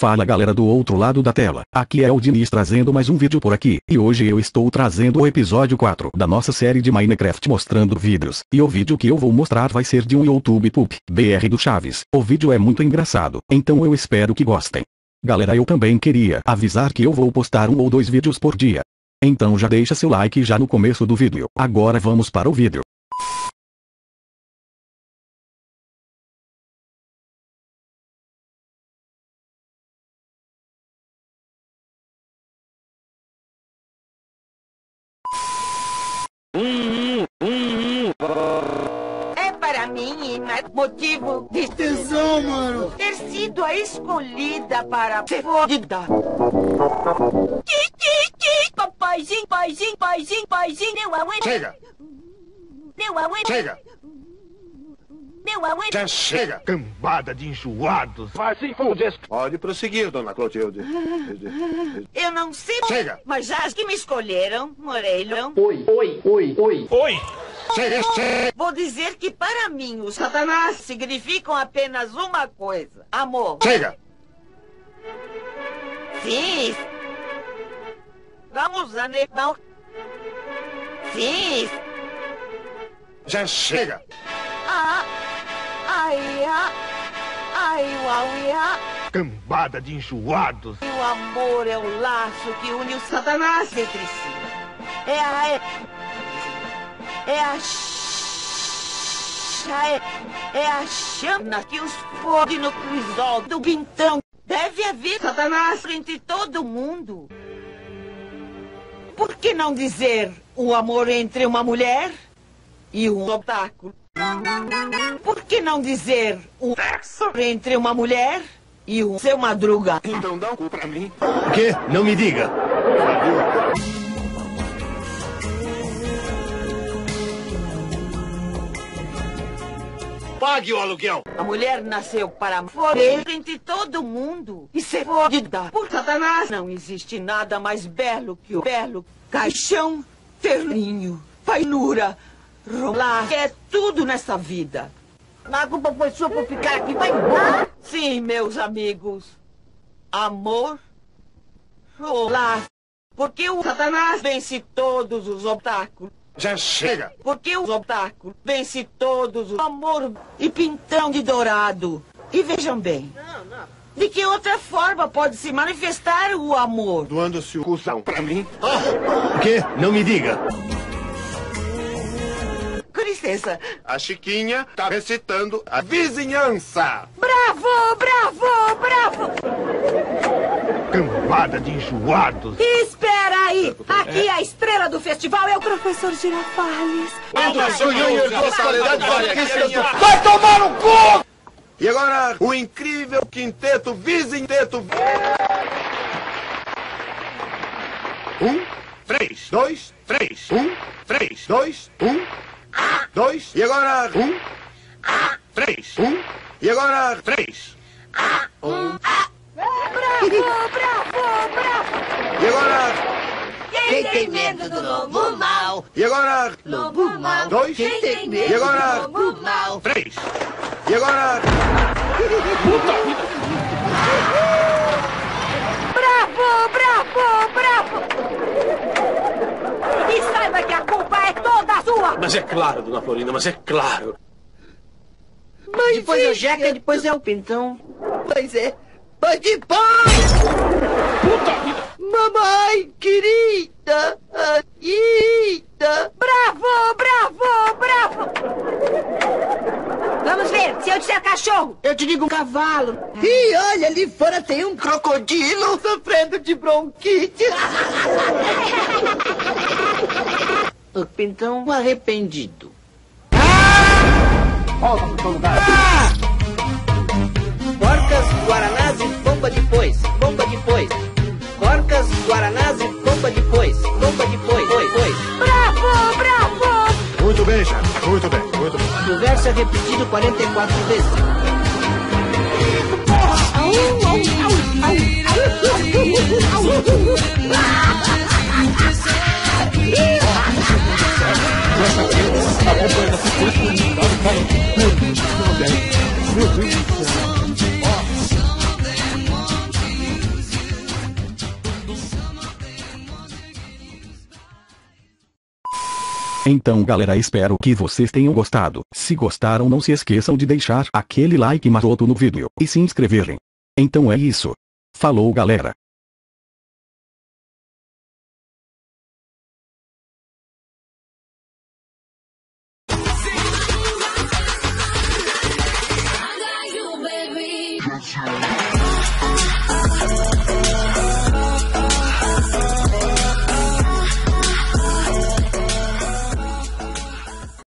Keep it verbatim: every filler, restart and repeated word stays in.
Fala galera do outro lado da tela, aqui é o Diniz trazendo mais um vídeo por aqui, e hoje eu estou trazendo o episódio quatro da nossa série de Minecraft mostrando vídeos, e o vídeo que eu vou mostrar vai ser de um YouTube Poop, B R do Chaves. O vídeo é muito engraçado, então eu espero que gostem. Galera, eu também queria avisar que eu vou postar um ou dois vídeos por dia. Então já deixa seu like já no começo do vídeo. Agora vamos para o vídeo. É para mim motivo de tesão, mano. ter sido a escolhida para ser fodida. Papaizinho, paizinho, paizinho, paizinho, meu aguento. Chega! Meu aguento. Chega! Meu aguento. Já chega! Cambada de enjoados. Vai se fuder! Pode prosseguir, dona Clotilde. Eu não sei, Chega! mas já que me escolheram, Morelhão, Oi, oi, oi, oi. Oi! Chega, chega! vou dizer que para mim os Satanás significam apenas uma coisa: amor. Chega! Sim. Vamos, Anebão. Sim. Já chega! Ah, ai, ah, ai, uau, ah. Cambada de enjoados. E o amor é o laço que une os Satanás entre si. É a... É, é a... ch- É, é a chama que os fode no crisol do vintão. Deve haver Satanás entre todo mundo. Por que não dizer o amor entre uma mulher e um obstáculo? Por que não dizer o sexo entre uma mulher e um seu madruga? Então dá um cu pra mim. O quê? Não me diga. Pague o aluguel! A mulher nasceu para foder entre todo mundo e ser fodida por Satanás. Não existe nada mais belo que o belo caixão, terninho, painura, rolar. É tudo nessa vida. A culpa foi sua por ficar aqui. Vai embora. Sim, meus amigos. Amor, rolar. Porque o Satanás vence todos os obstáculos. Já chega! Porque o obstáculo vence todos o amor e pintão de dourado. E vejam bem, de que outra forma pode se manifestar o amor? Doando-se o cuzão pra mim. O quê? Não me diga. Com licença. A Chiquinha tá recitando a vizinhança. Bravo, bravo, bravo! Cambada de enjoados. Espera aí! Aqui a estrela do festival é o professor Girafales. Vai tomar no cu! E agora, o incrível quinteto vizinteto. Um, três, dois, três, um, três, dois, um, dois. E agora, um, três, um. E agora, três, um. Bravo, bravo, bravo! E agora, Quem tem medo do lobo mau? e agora, Lobo mau. dois. Quem tem E medo agora, do lobo mau? três. E agora, Bravo, bravo, bravo! E saiba que a culpa é toda sua! Mas é claro, dona Florinda, mas é claro. Mas Depois é o Jeca, depois é o Pintão. Pois é. Mas depois... Mamãe querida, querida. Bravo, bravo, bravo. Vamos ver, se eu disser cachorro. Eu te digo um cavalo. E olha, ali fora tem um crocodilo sofrendo de bronquite. O Pintão arrependido. Corcas, guaranás e bomba depois, bomba depois. Corcas, guaranás e bomba depois, bomba depois, foi, foi. Bravo, bravo. muito bem, chefe. Muito bem, muito bem. O verso é repetido quarenta e quatro vezes. Meu Deus do céu. Então galera, espero que vocês tenham gostado. Se gostaram, não se esqueçam de deixar aquele like maroto no vídeo e se inscreverem. Então é isso. Falou galera.